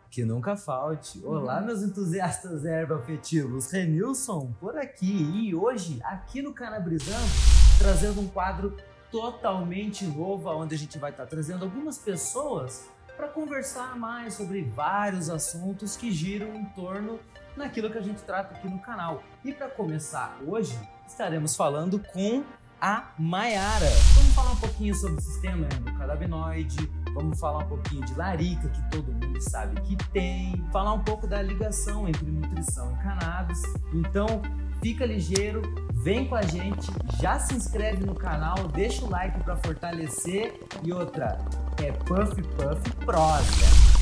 Que nunca falte. Olá, meus entusiastas herboafetivos, Renilson por aqui. E hoje, aqui no Canabrizando, trazendo um quadro totalmente novo, onde a gente vai estar trazendo algumas pessoas para conversar mais sobre vários assuntos que giram em torno daquilo que a gente trata aqui no canal. E para começar hoje, estaremos falando com a Mayara. Vamos falar um pouquinho sobre o sistema endocannabinoide, vamos falar um pouquinho de larica, que todo mundo sabe que tem, falar um pouco da ligação entre nutrição e cannabis. Então, fica ligeiro, vem com a gente, já se inscreve no canal, deixa o like para fortalecer e outra, é Puff Puff prosa.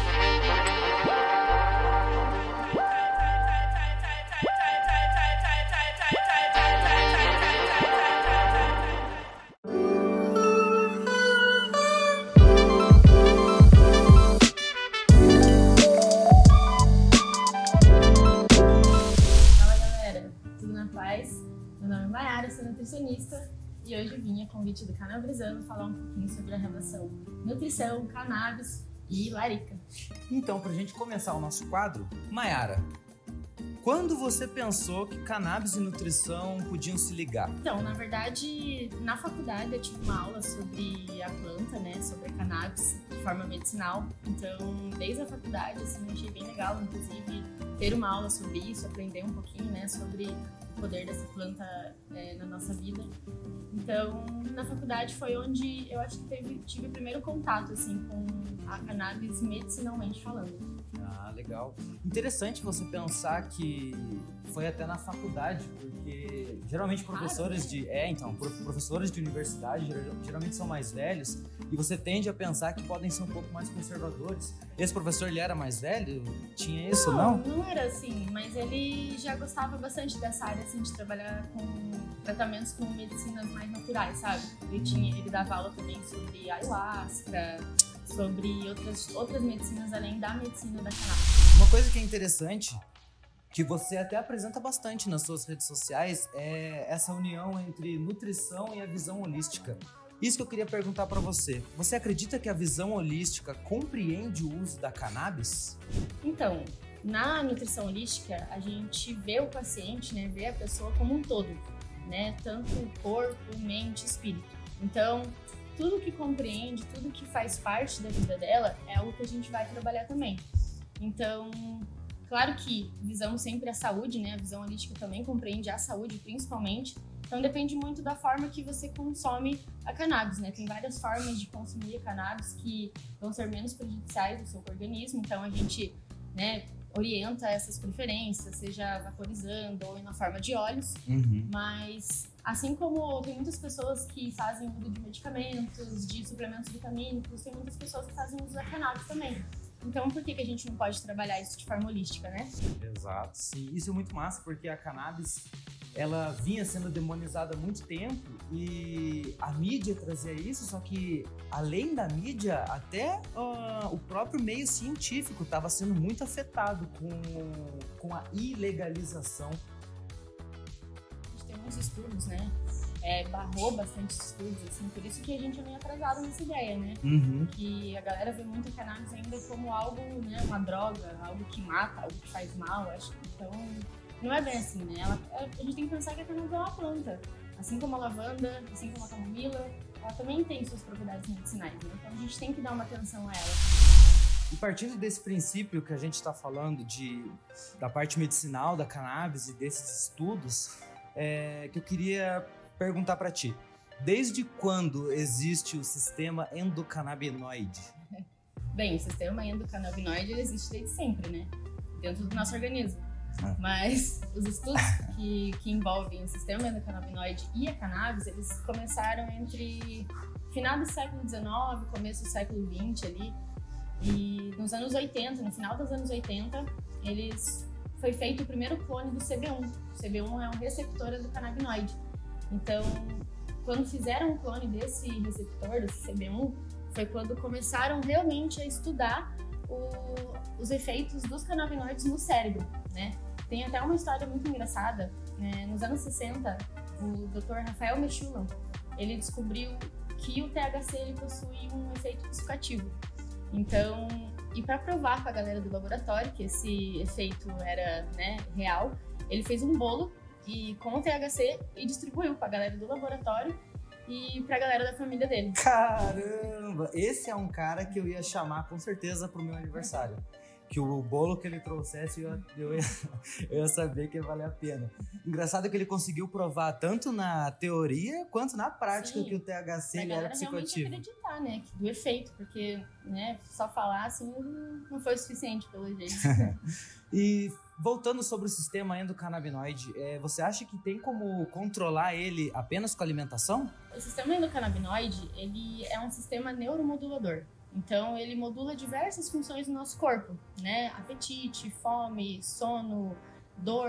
Meu nome é Mayara, sou nutricionista e hoje eu vim a convite do Canabrizando falar um pouquinho sobre a relação nutrição, cannabis e larica. Então, pra gente começar o nosso quadro, Mayara, quando você pensou que cannabis e nutrição podiam se ligar? Então, na verdade, na faculdade eu tive uma aula sobre a planta, né, sobre a cannabis de forma medicinal. Então, desde a faculdade, assim, eu achei bem legal, inclusive, ter uma aula sobre isso, aprender um pouquinho, né, sobre o poder dessa planta na nossa vida. Então, na faculdade foi onde eu acho que tive o primeiro contato, assim, com a cannabis medicinalmente falando. Ah, legal. Interessante você pensar que foi até na faculdade, porque geralmente professores professores de universidade geralmente são mais velhos e você tende a pensar que podem ser um pouco mais conservadores. Esse professor, ele era mais velho? Tinha isso, não? Não era assim, mas ele já gostava bastante dessa área, assim, de trabalhar com tratamentos com medicinas mais naturais, sabe? Ele dava aula também sobre ayahuasca, sobre outras medicinas além da medicina da cannabis. Uma coisa que é interessante, que você até apresenta bastante nas suas redes sociais, é essa união entre nutrição e a visão holística. Isso que eu queria perguntar para você. Você acredita que a visão holística compreende o uso da cannabis? Então, na nutrição holística, a gente vê o paciente, né, vê a pessoa como um todo, né, tanto corpo, mente, espírito. Então, tudo que compreende, tudo que faz parte da vida dela é algo que a gente vai trabalhar também. Então, claro que visamos sempre a saúde, né? A visão holística também compreende a saúde, principalmente. Então, depende muito da forma que você consome a cannabis, né? Tem várias formas de consumir a cannabis que vão ser menos prejudiciais ao seu organismo. Então, a gente, né, orienta essas preferências, seja vaporizando ou na forma de óleos. Mas, assim como tem muitas pessoas que fazem uso de medicamentos, de suplementos vitamínicos, tem muitas pessoas que fazem uso da cannabis também. Então, por que a gente não pode trabalhar isso de forma holística, né? Exato, sim. Isso é muito massa, porque a cannabis, ela vinha sendo demonizada há muito tempo e a mídia trazia isso, só que além da mídia, até o próprio meio científico estava sendo muito afetado com a ilegalização. A gente tem uns estudos, né? Barrou bastante estudos, assim, por isso que a gente é meio atrasado nessa ideia, né? Que a galera vê muito a cannabis ainda como algo, né, uma droga, algo que mata, algo que faz mal, acho. Então, não é bem assim, né? A gente tem que pensar que a cannabis é uma planta. Assim como a lavanda, assim como a camomila, ela também tem suas propriedades medicinais, né? Então a gente tem que dar uma atenção a ela. E partindo desse princípio que a gente está falando da parte medicinal da cannabis e desses estudos, que eu queria perguntar para ti. Desde quando existe o sistema endocannabinoide? Bem, o sistema endocannabinoide ele existe desde sempre, né? Dentro do nosso organismo. Mas os estudos que envolvem o sistema endocannabinoide e a cannabis, eles começaram entre final do século XIX, começo do século XX ali. E nos anos 80, no final dos anos 80, foi feito o primeiro clone do CB1. O CB1 é um receptor endocannabinoide. Então, quando fizeram o clone desse receptor, desse CB1, foi quando começaram realmente a estudar os efeitos dos canabinoides no cérebro, né? Tem até uma história muito engraçada. Nos anos 60, o Dr. Rafael Mechoulam, ele descobriu que o THC ele possui um efeito psicoativo. Então, E para provar para a galera do laboratório que esse efeito era, né, real, ele fez um bolo com o THC e distribuiu para a galera do laboratório e para a galera da família dele. Caramba! Esse é um cara que eu ia chamar com certeza pro meu aniversário. Que o bolo que ele trouxesse, eu ia saber que ia valer a pena. Engraçado que ele conseguiu provar tanto na teoria quanto na prática. Sim, que o THC ele era psicoativo. Realmente acreditar, né, do efeito, porque, né, só falar assim não foi o suficiente pelo jeito. E voltando sobre o sistema endocannabinoide, você acha que tem como controlar ele apenas com alimentação? O sistema endocannabinoide, ele é um sistema neuromodulador. Então, ele modula diversas funções do nosso corpo, né? Apetite, fome, sono, dor,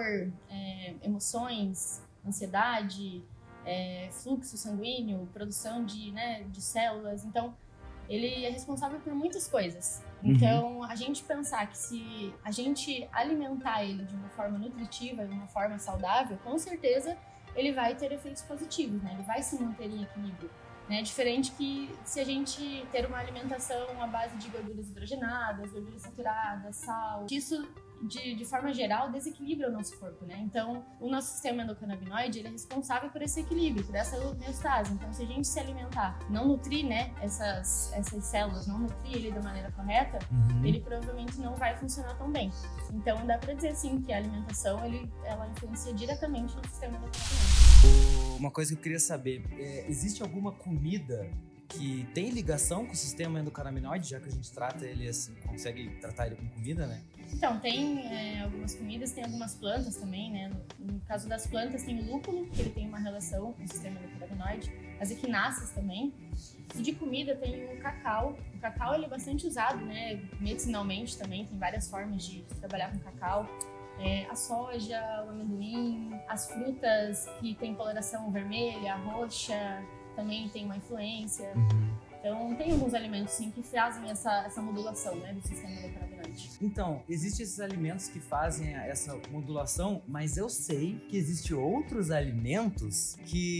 emoções, ansiedade, fluxo sanguíneo, produção de células. Então, ele é responsável por muitas coisas. Então, a gente pensar que se a gente alimentar ele de uma forma nutritiva, de uma forma saudável, com certeza ele vai ter efeitos positivos, né? Ele vai se manter em equilíbrio. Né? Diferente que se a gente ter uma alimentação à base de gorduras hidrogenadas, gorduras saturadas, sal, isso de forma geral desequilibra o nosso corpo, né? Então o nosso sistema endocannabinoide ele é responsável por esse equilíbrio, por essa homeostase. Então se a gente se alimentar, não nutrir, né, essas células, não nutrir ele da maneira correta, ele provavelmente não vai funcionar tão bem. Então dá pra dizer sim que a alimentação ela influencia diretamente no sistema endocannabinoide. Uma coisa que eu queria saber, existe alguma comida que tem ligação com o sistema endocannabinoide, já que a gente trata ele assim, consegue tratar ele com comida, né? Então, tem algumas comidas, tem algumas plantas também, né? No caso das plantas, tem o lúpulo, que ele tem uma relação com o sistema endocannabinoide, as equináceas também. E de comida tem o cacau. O cacau ele é bastante usado, né? Medicinalmente também, tem várias formas de trabalhar com cacau. A soja, o amendoim, as frutas que tem coloração vermelha, roxa, também tem uma influência. Então, tem alguns alimentos, sim, que fazem essa modulação, né, do sistema endocannabinoide. Então, existem esses alimentos que fazem essa modulação, mas eu sei que existem outros alimentos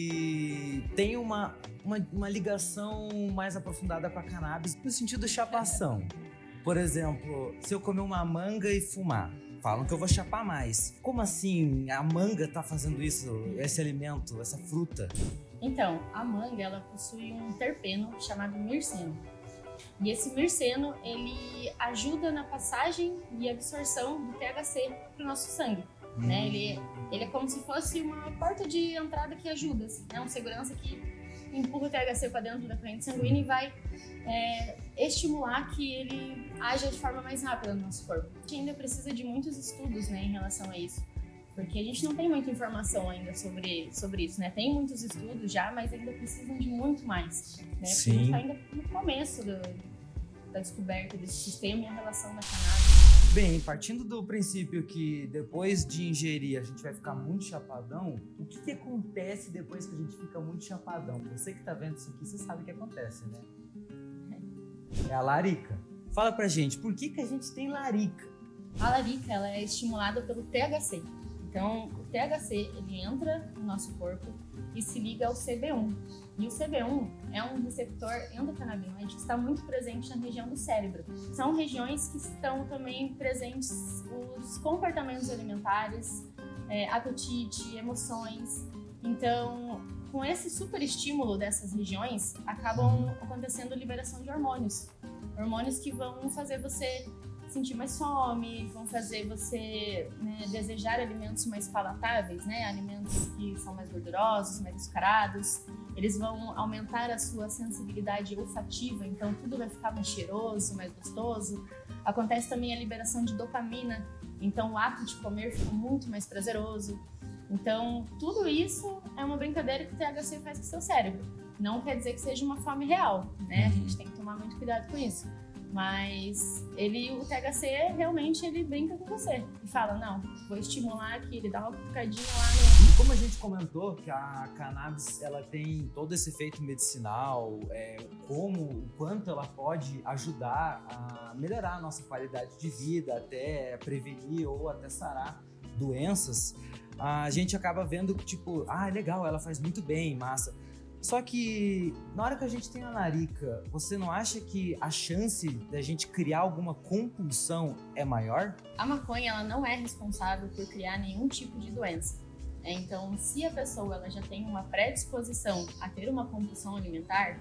que têm uma ligação mais aprofundada com a cannabis, no sentido de chapação. Por exemplo, se eu comer uma manga e fumar, falam que eu vou chapar mais. Como assim a manga tá fazendo isso, esse alimento, essa fruta? Então, a manga, ela possui um terpeno chamado mirceno. E esse mirceno, ele ajuda na passagem e absorção do THC pro nosso sangue, né? Ele é como se fosse uma porta de entrada que ajuda, assim, né? Um segurança que empurra o THC para dentro da corrente sanguínea e vai estimular que ele haja de forma mais rápida no nosso corpo. A gente ainda precisa de muitos estudos, né, em relação a isso. Porque a gente não tem muita informação ainda sobre isso, né? Tem muitos estudos já, mas ainda precisam de muito mais, né? Porque Sim. a gente está ainda no começo da descoberta desse sistema e a relação da cannabis. Bem, partindo do princípio que depois de ingerir a gente vai ficar muito chapadão, o que acontece depois que a gente fica muito chapadão? Você que tá vendo isso aqui, você sabe o que acontece, né? É a larica. Fala pra gente, por que a gente tem larica? A larica, ela é estimulada pelo THC. Então, o THC, ele entra no nosso corpo e se liga ao CB1. E o CB1 é um receptor endocannabinoide que está muito presente na região do cérebro. São regiões que estão também presentes os comportamentos alimentares, apetite, emoções. Então, com esse super estímulo dessas regiões, acabam acontecendo liberação de hormônios. Hormônios que vão fazer você sentir mais fome, vão fazer você, né, desejar alimentos mais palatáveis, né, alimentos que são mais gordurosos, mais açucarados. Eles vão aumentar a sua sensibilidade olfativa, então tudo vai ficar mais cheiroso, mais gostoso. Acontece também a liberação de dopamina, então o ato de comer fica muito mais prazeroso. Então tudo isso é uma brincadeira que o THC faz com o seu cérebro. Não quer dizer que seja uma fome real, né? A gente tem que tomar muito cuidado com isso. Mas o THC realmente ele brinca com você e fala, não, vou estimular aqui, ele dá uma cutucadinha lá no... E como a gente comentou que a cannabis ela tem todo esse efeito medicinal, o quanto ela pode ajudar a melhorar a nossa qualidade de vida, até prevenir ou até sarar doenças, a gente acaba vendo que tipo, legal, ela faz muito bem, massa. Só que na hora que a gente tem a larica, você não acha que a chance da gente criar alguma compulsão é maior? A maconha, ela não é responsável por criar nenhum tipo de doença. Então, se a pessoa ela já tem uma predisposição a ter uma compulsão alimentar,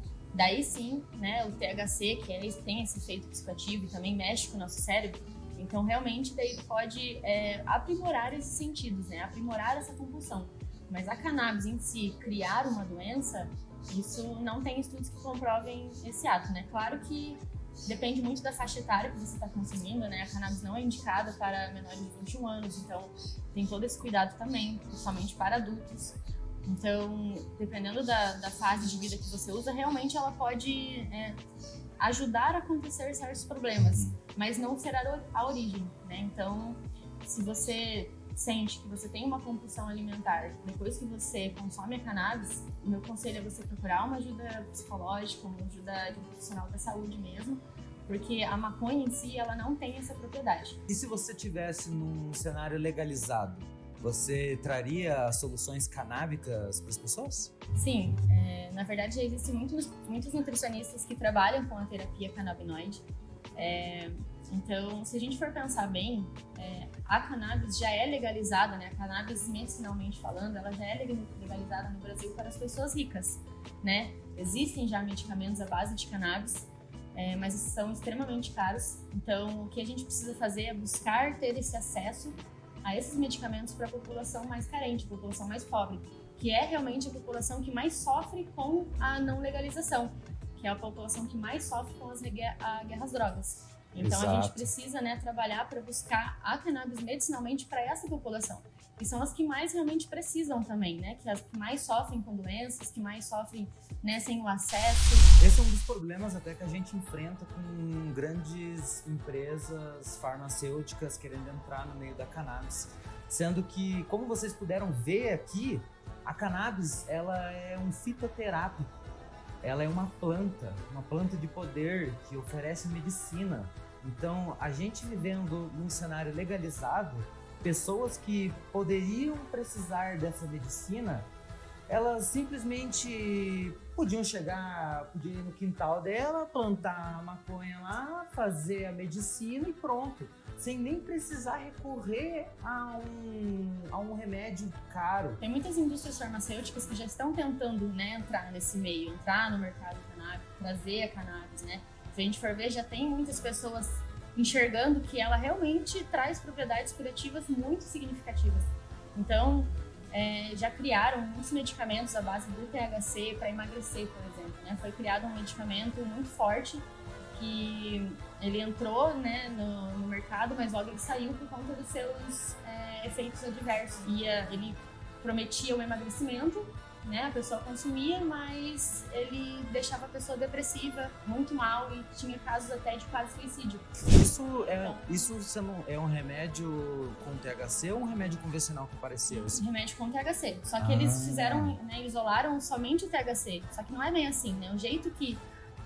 daí sim, né, o THC, tem esse efeito psicoativo e também mexe com o nosso cérebro, então realmente daí pode aprimorar esses sentidos, né, aprimorar essa compulsão. Mas a cannabis em si, criar uma doença, isso não tem estudos que comprovem esse ato, né? Claro que depende muito da faixa etária que você está consumindo, né? A cannabis não é indicada para menores de 21 anos, então tem todo esse cuidado também, principalmente para adultos. Então, dependendo da fase de vida que você usa, realmente ela pode ajudar a acontecer certos problemas, mas não será a origem, né? Então, se você sente que você tem uma compulsão alimentar depois que você consome a cannabis, o meu conselho é você procurar uma ajuda psicológica, uma ajuda de um profissional da saúde mesmo, porque a maconha em si, ela não tem essa propriedade. E se você tivesse num cenário legalizado, você traria soluções canábicas para as pessoas? Sim, na verdade já existem muitos nutricionistas que trabalham com a terapia canabinoide. Então, se a gente for pensar bem, a cannabis já é legalizada, né? A cannabis, medicinalmente falando, ela já é legalizada no Brasil para as pessoas ricas, né? Existem já medicamentos à base de cannabis, mas são extremamente caros. Então, o que a gente precisa fazer é buscar ter esse acesso a esses medicamentos para a população mais carente, a população mais pobre, que é realmente a população que mais sofre com a não legalização, que é a população que mais sofre com as guerras drogas. Então, Exato. A gente precisa, né, trabalhar para buscar a cannabis medicinalmente para essa população, que são as que mais realmente precisam também, né, que as que mais sofrem com doenças, que mais sofrem, né, sem o acesso. Esse é um dos problemas até que a gente enfrenta com grandes empresas farmacêuticas querendo entrar no meio da cannabis, sendo que, como vocês puderam ver aqui, a cannabis ela é um fitoterápico. Ela é uma planta de poder que oferece medicina. Então, a gente vivendo num cenário legalizado, pessoas que poderiam precisar dessa medicina, elas simplesmente podiam ir no quintal dela, plantar a maconha lá, fazer a medicina e pronto. Sem nem precisar recorrer a um remédio caro. Tem muitas indústrias farmacêuticas que já estão tentando, né, entrar nesse meio, entrar no mercado canábico, trazer a cannabis, né? Se a gente for ver, já tem muitas pessoas enxergando que ela realmente traz propriedades curativas muito significativas. Então, já criaram muitos medicamentos à base do THC para emagrecer, por exemplo, né? Foi criado um medicamento muito forte que ele entrou, né, no mercado, mas logo ele saiu por conta dos seus efeitos adversos. Ele prometia o emagrecimento, né, a pessoa consumia, mas ele deixava a pessoa depressiva, muito mal, e tinha casos até de quase suicídio. Isso é um remédio com THC ou um remédio convencional que apareceu? Um remédio com THC, só que eles fizeram, né, isolaram somente o THC, só que não é bem assim, né, o jeito que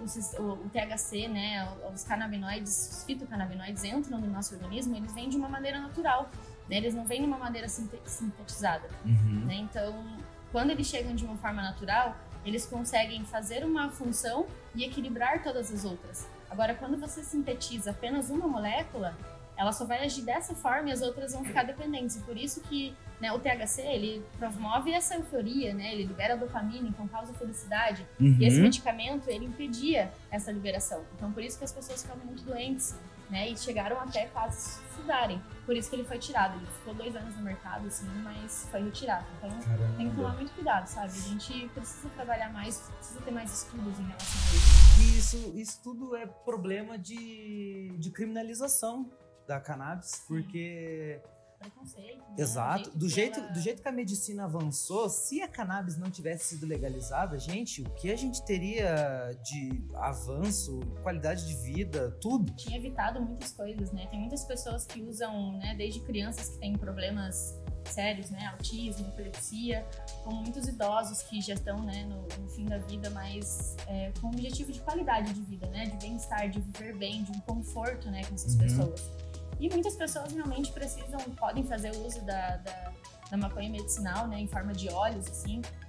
o THC, né, os canabinoides, os fitocannabinoides entram no nosso organismo, eles vêm de uma maneira natural, né, eles não vêm de uma maneira sintetizada, né, então quando eles chegam de uma forma natural, eles conseguem fazer uma função e equilibrar todas as outras. Agora, quando você sintetiza apenas uma molécula, ela só vai agir dessa forma e as outras vão ficar dependentes. E por isso que, né, o THC, ele promove essa euforia, né? Ele libera dopamina, então causa felicidade. E esse medicamento, ele impedia essa liberação. Então, por isso que as pessoas ficam muito doentes, né? E chegaram até quase se suicidarem. Por isso que ele foi tirado. Ele ficou 2 anos no mercado, assim, mas foi retirado. Então, tem que tomar muito cuidado, sabe? A gente precisa trabalhar mais, precisa ter mais estudos em relação a isso. E isso tudo é problema de criminalização da cannabis, porque... Preconceito, né? Exato. Do jeito que a medicina avançou, se a cannabis não tivesse sido legalizada, gente, o que a gente teria de avanço, qualidade de vida, tudo? Tinha evitado muitas coisas, né? Tem muitas pessoas que usam, né, desde crianças que têm problemas sérios, né, autismo, epilepsia, como muitos idosos que já estão, né, no fim da vida, mas com o objetivo de qualidade de vida, né, de bem-estar, de viver bem, de um conforto, né, com essas pessoas. E muitas pessoas realmente podem fazer uso da maconha medicinal, né, em forma de óleos, assim,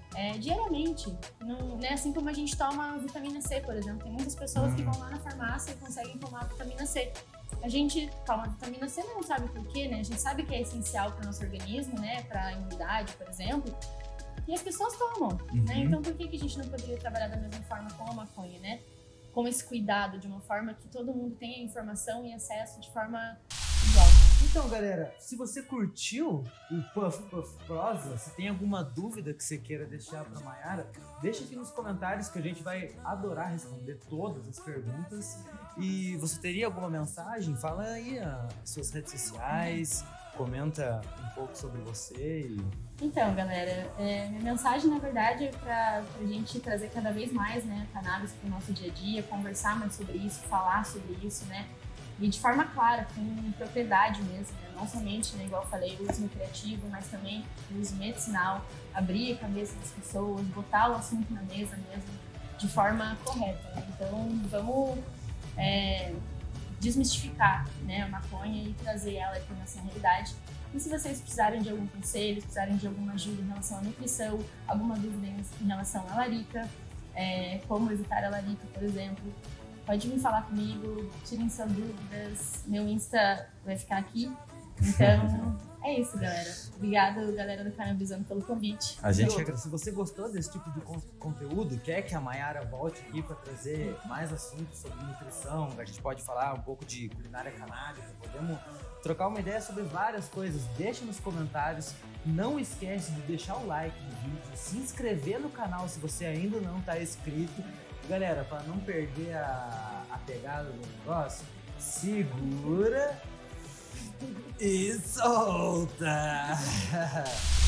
diariamente. Não, né? Assim como a gente toma vitamina C, por exemplo. Tem muitas pessoas que vão lá na farmácia e conseguem tomar vitamina C. A gente toma vitamina C, mas não sabe por quê, né? A gente sabe que é essencial para o nosso organismo, né? Para a imunidade, por exemplo. E as pessoas tomam, né? Então por que a gente não poderia trabalhar da mesma forma com a maconha, né? Com esse cuidado, de uma forma que todo mundo tenha informação e acesso de forma igual. Então, galera, se você curtiu o Puff Puff Prosa, se tem alguma dúvida que você queira deixar para Mayara, deixa aqui nos comentários que a gente vai adorar responder todas as perguntas. E você teria alguma mensagem? Fala aí as suas redes sociais, comenta um pouco sobre você. Então, galera, minha mensagem, na verdade, é pra gente trazer cada vez mais, né, cannabis pro nosso dia a dia, conversar mais sobre isso, falar sobre isso, né? E de forma clara, com propriedade mesmo, né? Não somente, né, igual eu falei, o uso recreativo, mas também o uso medicinal, abrir a cabeça das pessoas, botar o assunto na mesa mesmo, de forma correta, né? Então, vamos desmistificar, né, a maconha e trazer ela para nossa realidade. E se vocês precisarem de algum conselho, precisarem de alguma ajuda em relação à nutrição, alguma dúvida em relação à larica, como evitar a larica, por exemplo, pode vir falar comigo, tirem suas dúvidas, meu Insta vai ficar aqui. Então, é isso, galera. Obrigada, galera do Cannabisando, pelo convite. Se você gostou desse tipo de conteúdo, quer que a Mayara volte aqui para trazer mais assuntos sobre nutrição, a gente pode falar um pouco de culinária canábica, podemos trocar uma ideia sobre várias coisas, deixa nos comentários. Não esquece de deixar o like no vídeo, se inscrever no canal se você ainda não está inscrito. Galera, para não perder a pegada do negócio, segura e solta!